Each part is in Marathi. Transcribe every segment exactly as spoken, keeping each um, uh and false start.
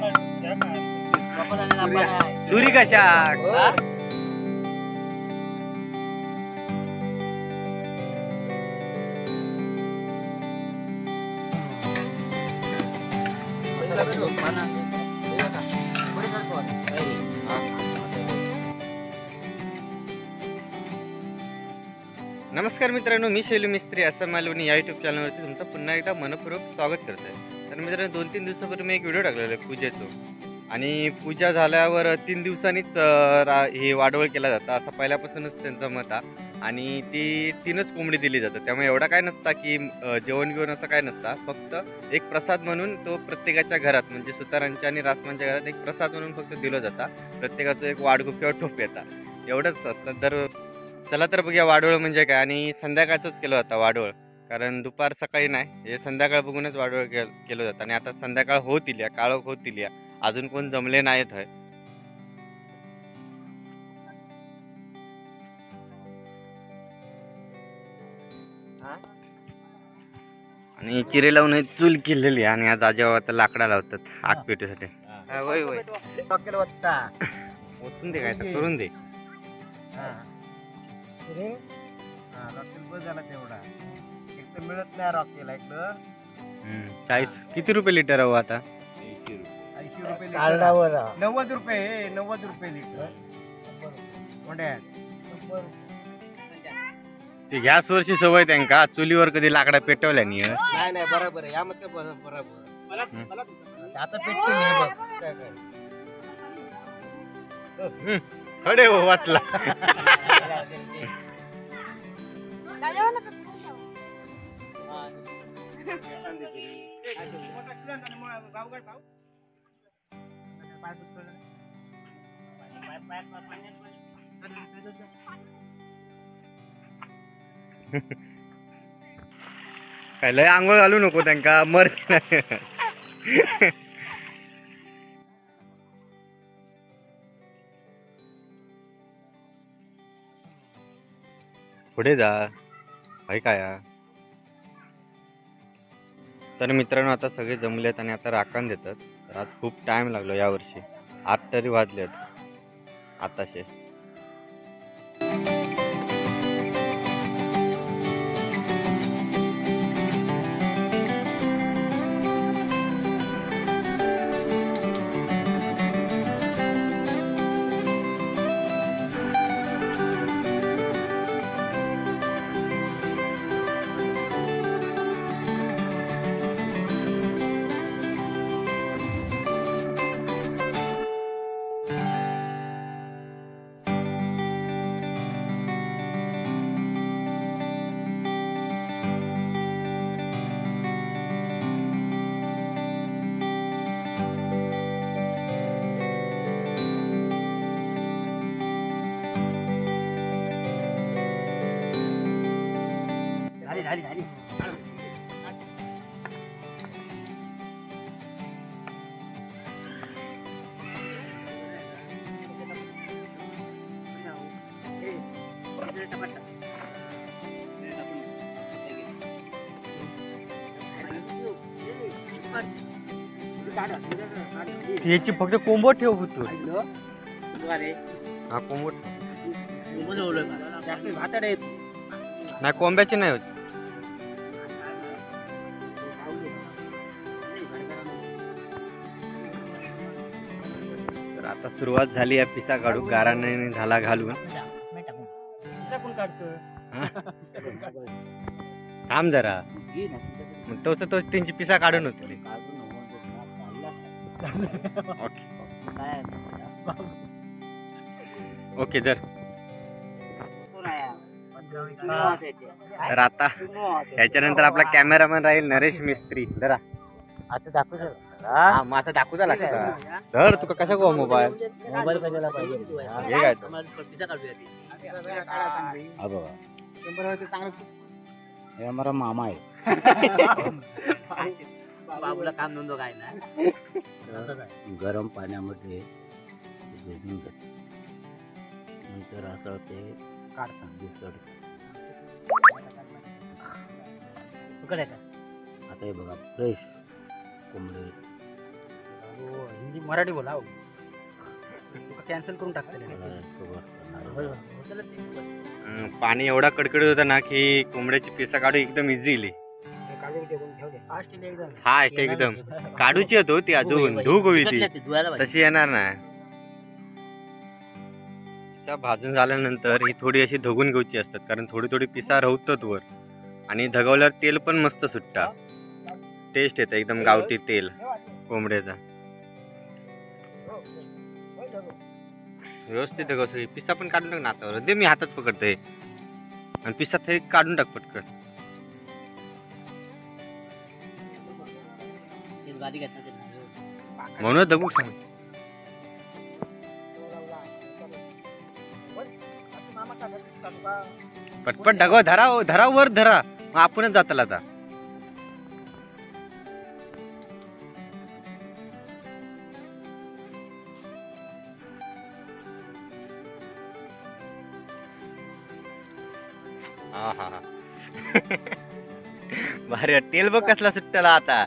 सुरी कशा नमस्कार मित्रांनो, मी शैलू मिस्त्री असं मालवणी या यूट्यूब चॅनलवरती तुमचं पुन्हा एकदा मनपूर्वक स्वागत करत आहे। तर मित्रांनो, दोन तीन दिवसापूर्वी मी एक व्हिडिओ टाकलेला आहे पूजेचं, आणि पूजा झाल्यावर तीन दिवसांनीच हे वाडवळ केला जातं असं पहिल्यापासूनच त्यांचं मत आहे। आणि ती तीनच कोंबडी दिली जातं, त्यामुळे एवढा काय नसता की जेवण घेऊन असं काय नसता, फक्त एक प्रसाद म्हणून तो प्रत्येकाच्या घरात म्हणजे सुतारांच्या आणि रासमांच्या घरात एक प्रसाद म्हणून फक्त दिला जाता। प्रत्येकाचं एक वाडगुप किंवा टोप येतात, एवढंच असतं। तर चला तर बघूया वाडवळ म्हणजे काय, आणि संध्याकाळचंच केलं जातं वाडवळ, कारण दुपार सकाळी नाही, हे संध्याकाळ बघूनच वाडवळ के केलं जातं। आणि आता संध्याकाळ होतील या काळोख होतील या अजून कोण जमले नाहीत आहे। आणि चिरे लावून चूल केलेली, आणि आज आजोबा आता लाकडा लावतात आग पेटूसाठी। होय होय ओतून दे, काय तर करून दे। मिळत नाही रॉकेला इकडं। चाळीस किती रुपये लिटर आहे आता? ऐंशी रुपये नव्वद रुपये नव्वद रुपये लिटर। ते गॅस वरची सवय त्यांका, चुलीवर कधी लाकडा पेटवल्या नाही। नाही नाही बरोबर आहे, यामध्ये बरोबर आता पेटते खडे हो वाटला। काय लय आंघोळ घालू नको त्यांका, मर पुढे जा आहे काय। तर मित्रांनो, आता सगळे जमलेत आणि आता राखण देतात। तर आज खूप टाइम लागलो यावर्षी, आठ तरी वाजलेत आताशे। झाली झाली याची फक्त कोंबट ठेव होतो। हा कोंबट नाही, कोंब्याची नाही होती। तर आता सुरुवात झाली या पिसा काढू, गाराने झाला घालून। थांब जरा, तो तो त्यांची पिसा काढून होती। ओके जर तर आता ह्याच्यानंतर आपला कॅमेरामॅन राहील नरेश मिस्त्री। जरा आता दाखवू हा माझा दाखवता लागतं तर तुका कसा गो मोबाईल मोबाईल कशाला पाहिजे हे काय तो हे हमारा मामा आहे। बाबूला काम धंदो काय ना, गरम पाण्यामध्ये भिजून घेतात, नंतर असं ते काढतात दिसत। आता हे बघा फ्रेश कोंबडे हिंदी मराठी बोला कॅन्सल करून टाकते. अं, पाणी एवढा कडकडत होता ना की कोंबड्याची पिसा काढू एकदम इझिली. हा एकदम काढूची होतो ती अजून धूक होई ती तशी येणार नाही. पिसा भाजून झाल्यानंतर ही थोडी अशी धगून घ्यायची असतात कारण थोडी थोडी पिसा रवतात वर आणि धगवल्यावर तेल पण मस्त सुटता. टेस्ट येतं एकदम गावठी तेल कोंबड्याचा. व्यवस्थित धगवतो. पिसा पण काढून टाक ना हातावर दे मी हातात पकडतोय आणि पिसा ते काढून टाक पटकन. म्हणून दगू सांग पटपट ढगव धरा धरा वर धरा मग आपणच जाताल आता. हा हा भारी तेल बघ कसला सुट्ट्याला आता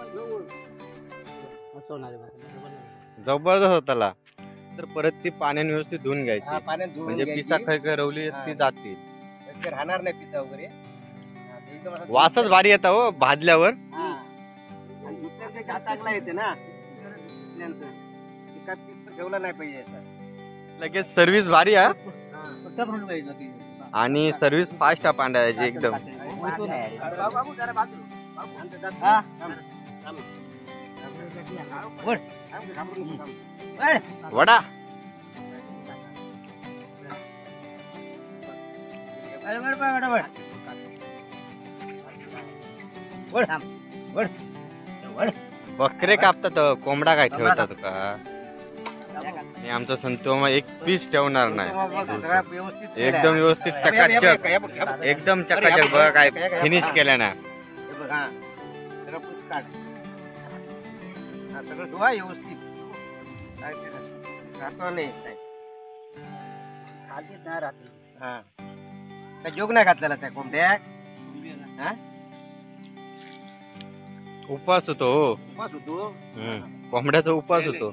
जबरदस्त होताला. तर परत ती पाण्याने व्यवस्थित धुवून घ्यायची हा, पाण्यात धुवून म्हणजे घ्यायची. पिसा खय खय रवली हा. ती जाते. ते राहणार नाही पिसा वगैरे. हा, ते एकदम असं- वासच भारी येता हो भाजल्यावर. हा. आणि दुसऱ्यांचे घात चांगला येते ना दुसऱ्यांचं. ते काय पीठ पण ठेवलं नाही पाहिजे याच्यात. लगेच सर्व्हिस भारी आहे हा, फक्त म्हणून पाहिजे ती. आणि सर्व्हिस फास्ट आहे पांढऱ्याची एकदम. बाबू, बाबू, जरा बाजू. बाबू, आमचं जात- हा. थांब, थांब. वर. थांब, घाबरू नको, थांब. वडा बकरे कापतात कोंबडा काय ठेवतात का. आणि आमचा संतो एक पीस ठेवणार नाही. सगळं व्यवस्थित केलं. एकदम व्यवस्थित हे बघ, हे बघ, चकाचक हे बघ, हे बघ. एकदम चकाचक बघा काय फिनिश केलं ना. हे बघ, हा. सगळं पूस काढ. हा, सगळं धुवा व्यवस्थित. काय ते राहतो नाही काय. आधीच नाही राहते. हा. काय जोग नाही घातलेला त्या कोंबड्या. हा? उपवास होतो हो. उपास होतो. हम्म. कोंबड्याचा उपवास होतो.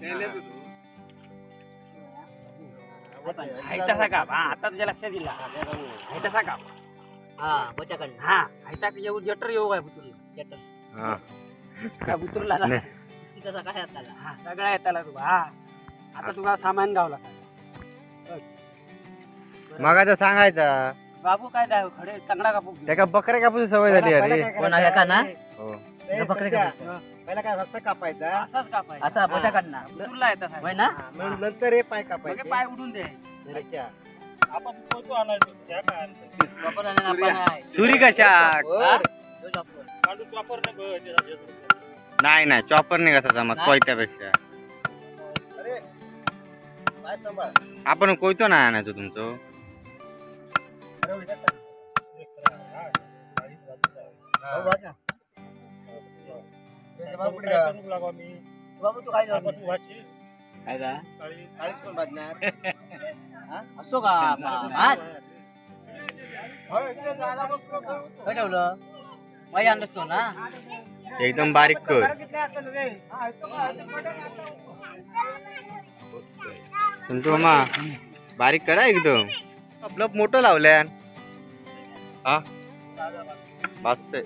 हायटाचा काप. हा आता तुझ्या लक्षात दिला. हायटाचा काप. हा बच्याकडनं. हा हायटा येऊ जटर येऊ काय बुतुरला. जटर हा. काय बुतुरला नाही. तिचा काय येताला. हा सगळा येताला तू. हा आता तुला सामान गावला. मग आता सांगायचा बाबू काय द्या खडे चांगला कापू. त्याका बकऱ्या कापूची सवय झाली अरे. कोण आहे का ना? हो. बकरे कापायचे. पहिला काय रस्ता कापायचा. असाच कापायचा. असा बच्याकडनं. बुतुरला येतात. होय ना? हा, मग नंतर हे पाय मग कापायचे. हे पाय उडून दे. अच्छा. आपण कोणतो आणायचो त्या काय वापर आणायला आपण सुरी कशा वर. वापर नाही नाही चॉपर नाही कसा जमत कोयत्यापेक्षा. अरे पाय सांभाळ. आपण कोयतो नाही आणायचो तुमचं. बाबू तू काय काय का काळीच कोण बाजणार. असो का भात काय ठेवलं माही आणलंस ना. एकदम बारीक कर. तुमचं मामा बारीक करा एकदम. आपलं मोठं लावल्या हा भाजतंय.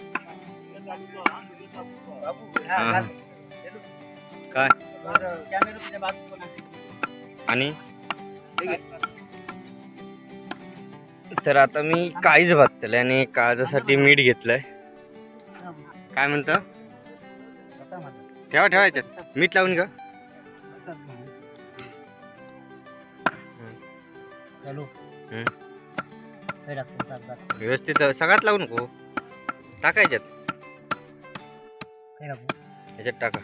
हा. काय आणि तर आता मी काळीच भाजतले आणि काळजासाठी मीठ घेतलंय. काय म्हणतं ठेवा ठेवा याच्यात मीठ लावून का. व्यवस्थित सगळ्यात लावू नको. टाका याच्यात याच्यात टाका.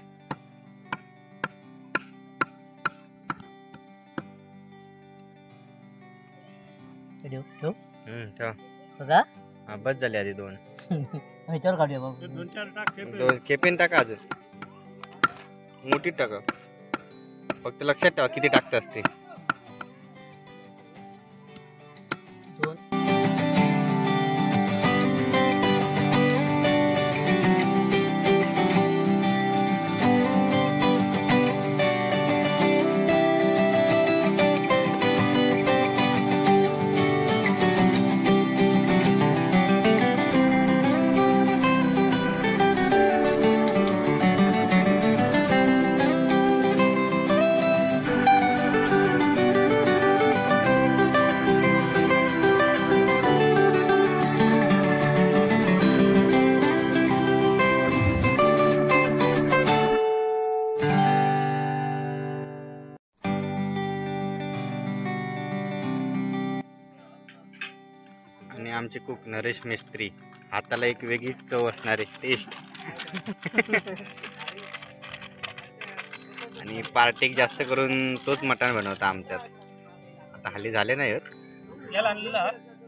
हम्म ठेवा. हा बस झाली आधी दोन. ह्याच्यावर काढूया बाबू. दोन खेपेन टाका अजून. मोठी टाका. फक्त लक्षात ठेवा किती टाकत असते. आणि आमचे कुक नरेश मिस्त्री, हाताला एक वेगळी चव असणारे टेस्ट. आणि पार्टी जास्त करून तोच मटण बनवता आमच्यात. आता हल्ली झाले नाही होत. याला आणलेला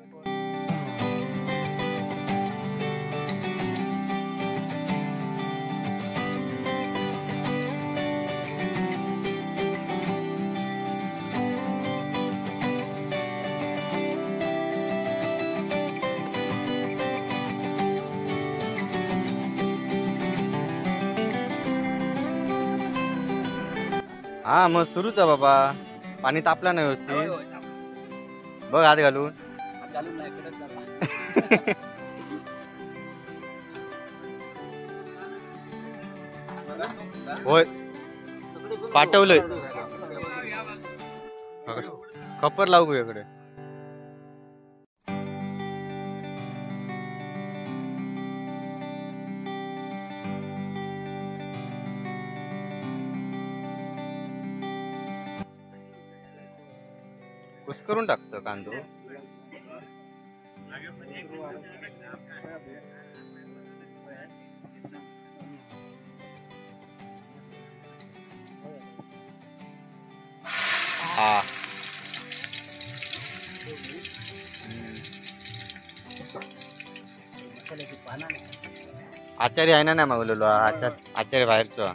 हा मग सुरूच आहे बाबा. पाणी तापलं नाही व्यवस्थित. बघ हात घालून. होय पाठवलंय. खपर लावू इकडे. कुस्करून टाकतो कांदो. हा आचार्य आहे ना नाही मागवलेलो. आचार्य आचार्य बाहेरचं.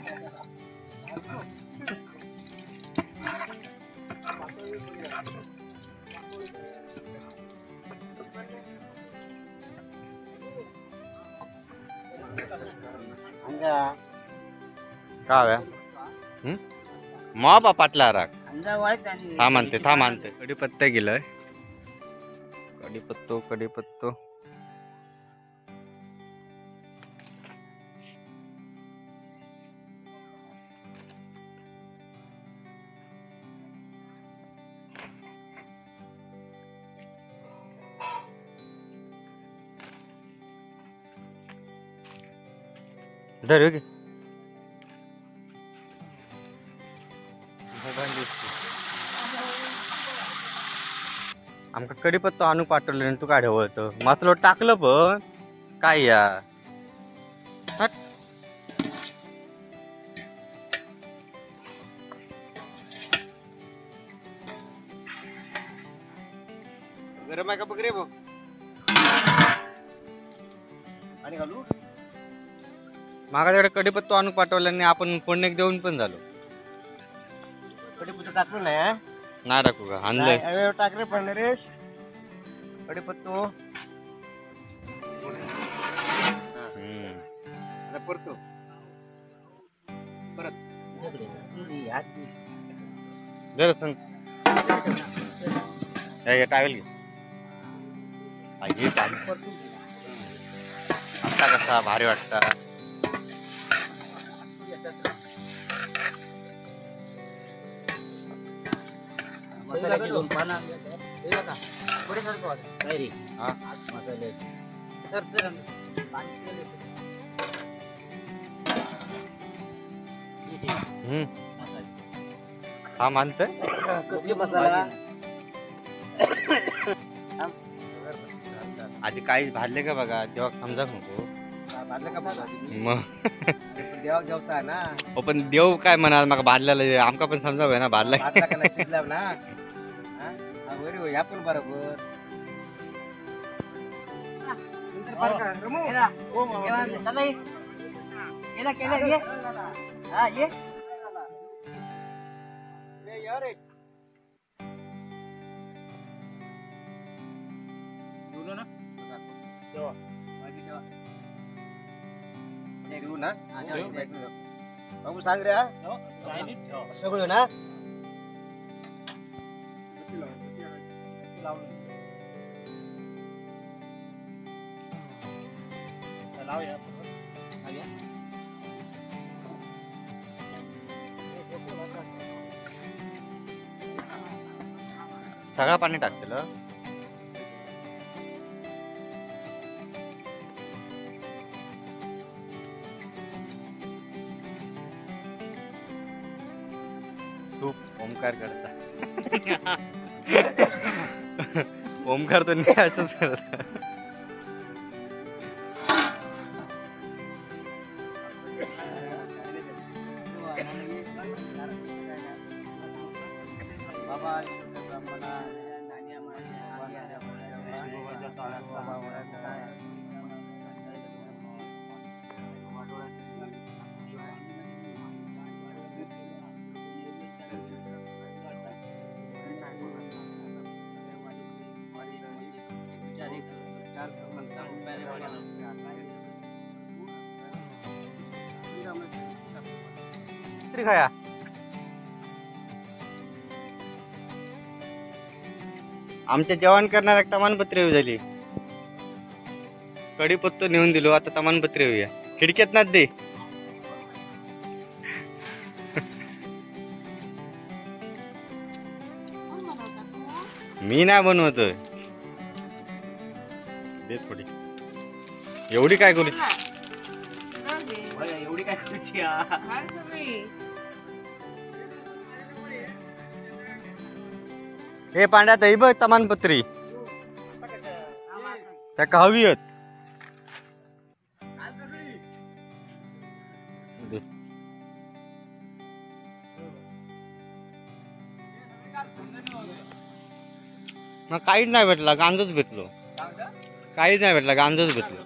का हव्या मॉबा पाटला राग. हा म्हणते था मानते. कढीपत्ता गेलाय. कढीपत्तो कढीपत्तो धर की. आमका कढीपत्ता आणून पाठवलं आणि तू काय ठेवत मात्र टाकलं पण काय या. हट. गरम आहे का बघ रे बघ. आणि घालू मागाच्याकडे कढीपत्ता आणून पाठवल्याने आपण फोडणे देऊन पण झालो. कढीपत्ता टाकलं नाही नाही टाकू का आणलंय. टाक रे पण नरेश. कढीपत्तो परतो परत जर सांग टावेल घे. घे पाणी. आता कसा भारी वाटता. मसाल्याची दोन पानं पुढे सारखं वाटत नाही रे. हा मसाले तर तर हम्म हा मानतोय. कसली मसाला आधी काहीच भाजले का बघा तेव्हा समजा नको. भाजलं का बघा मग देवा घेवता ना. हो पण देव काय म्हणाल मग भाजलेला आमका पण समजावं ना भाजला. भाजला का नाही शिजला ना. हा बरी होय आपण बरोबर. केला केला ये. हा ये रे. बोलो ना जेवा भाजी जेवा घेऊ ना. बाबू सांग रे. सगळं ना लावूया. सगळं पाणी टाकलेलं. सूप ओमकार करता. ओमकार तर नाही असंच करत. तरी खाया आमच्या जेवण करणार एक तमानपत्री येऊ झाली. कडीपत्तो नेऊन दिलो आता तमानपत्री येऊया. खिडक्यात ना दे. मी नाही बनवतोय. दे थोडी. एवढी काय करू एवढी काय करूची हे पांड्या दही बघ तमानपत्री त्या का हवी आहेत. मग काहीच नाही भेटला गांजच भेटलो. काहीच नाही भेटला गांजच भेटलो.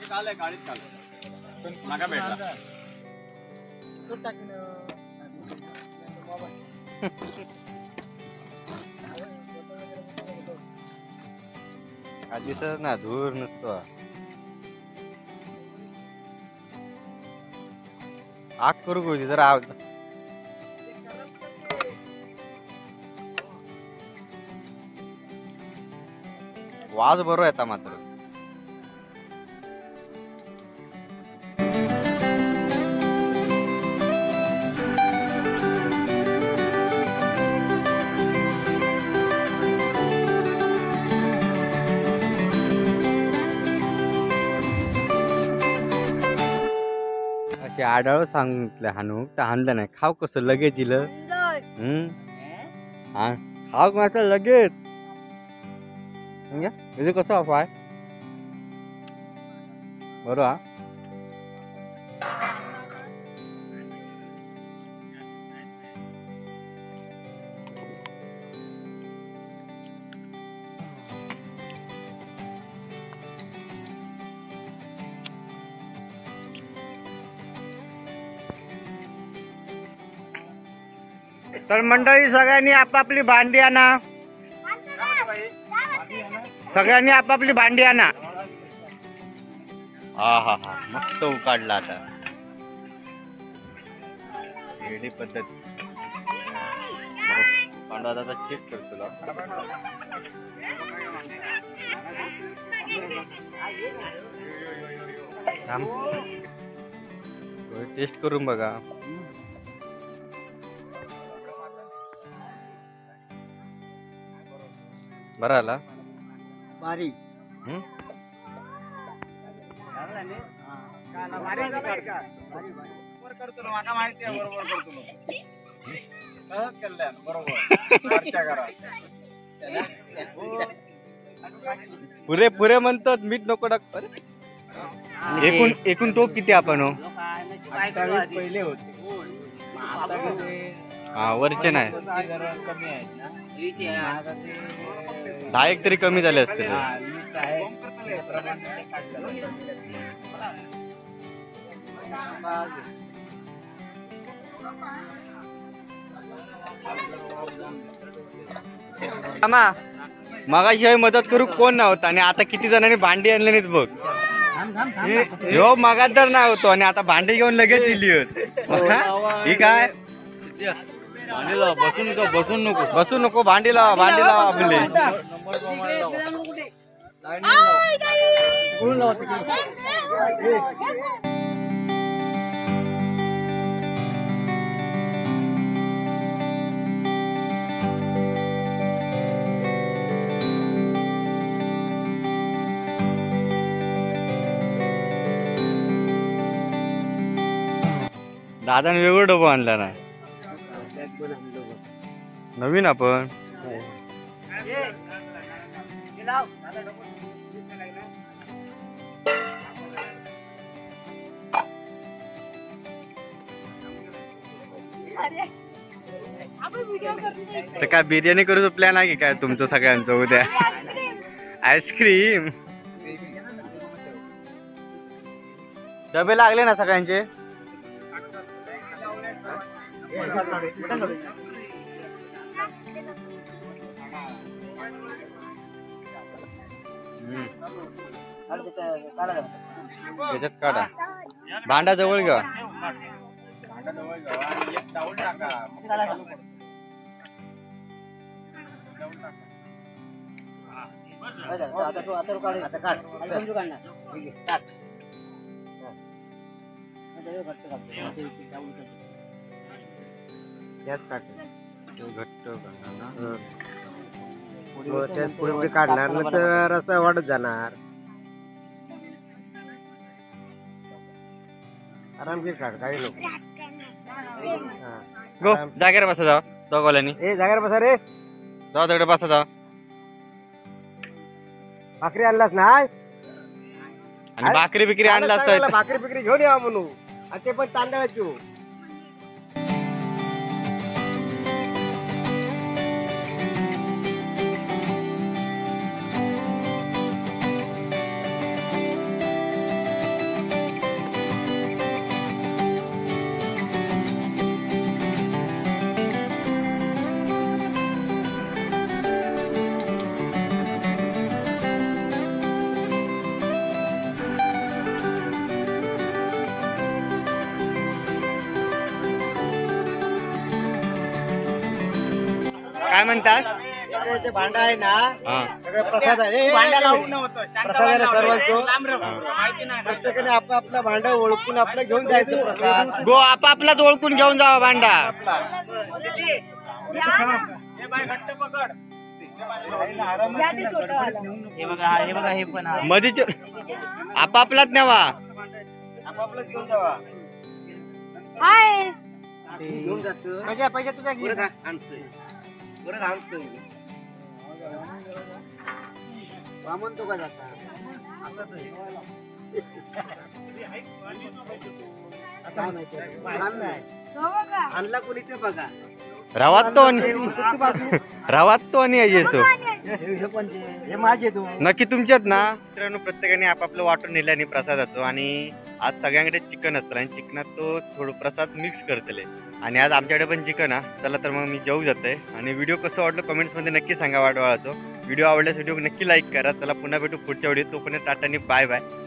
दिसत ना धूर नसतो. आग करू गोळी जरा आग वाज बरो येता मात्र. अशी आडाळ सांगितलं हानू तर हाणलं नाही. खाव कसं लगेच इलं. हम्म हा खाव मात्र लगेच. म्हणजे कसं अफाय बरोबर. तर मंडळी सगळ्यांनी आपापली भांडी आणा. सगळ्यांनी आपापली भांडी आणा. हा हा हा मस्त उकाडला आता. वेगळी पद्धत. पांडा दादा चेक करतो. टेस्ट करून बघा. बरं आला बारी पुरे पुरे म्हणतात मीठ नको टाक. एकूण एकूण टोक किती आपण हो. पहिले होते हा वरचे नाही. कमी आहेत ना. दहा एक तरी कमी झाले असते. मगाशिवाय मदत करू कोण नव्हता आणि आता किती जणांनी भांडी आणले नाहीत बघ. ह्यो मगादर नाही होतो आणि आता भांडी घेऊन लगेच दिली होत. ही काय भांडी लावा. बसून नको बसून नको बसू नको. भांडी लावा भांडी लावा आपली. दादाने वेगळं डबा आणला ना. नवीन आपण तर काय बिर्याणी करूचा प्लॅन आहे की काय तुमचं सगळ्यांचं उद्या? आईस्क्रीम डबे लागले ना सगळ्यांचे? त्याच्यात काढा. भांडा जवळ घ्या. घट्ट पुढे काढणार ना तर असं वाढत जाणार. आरामशीर काढ काही लोक. गो जागेवर बसा जावा दोघांनी. ए जागर बसा रे. जावा तिकडे बसा जावा. भाकरी आणलास ना? आणि भाकरी बिकरी आणला असतं. भाकरी बिकरी घेऊन यावं म्हणून. आणि ते पण तांदळाची. काय म्हणतात? ते भांडा आहे ना हा. सगळं प्रसाद आहे. भांडा लावून नव्हतं प्रसाद आहे सर्वांचं. प्रत्येकाने आपलं भांडं ओळखून आपलं घेऊन जायचं प्रसाद. गो आपापलाच ओळखून घेऊन जावा भांडा. हे बघा हे बघा हे पण मधीच आपापलाच न्यावा. आपापलं घेऊन जावा. हाय घेऊन जातो. पैसे पैसे तुझा घे. आणतोय परत आणतोय. वामन तो का जाता? आणला कोणी ते बघा. रवात तो आणि रवात तो आणि यायचो हे माझे तू नक्की तुमच्यात ना. मित्रांनो प्रत्येकाने आपापलं वाटून नेल्याने प्रसादाचं. आणि आज सगळ्यांकडे चिकन असतं आणि चिकनात तो थोडं प्रसाद मिक्स करतले. आणि आज आमच्याकडे पण चिकन आहे. चला तर मग मी जेऊ जातोय. आणि व्हिडिओ कसं वाटलं कमेंट्समध्ये नक्की सांगा वाटवाळाचं. व्हिडिओ आवडल्यास व्हिडिओ नक्की लाईक करा. चला पुन्हा भेटू पुढच्या व्हिडिओ. तोपर्यंत टाटानी बाय बाय.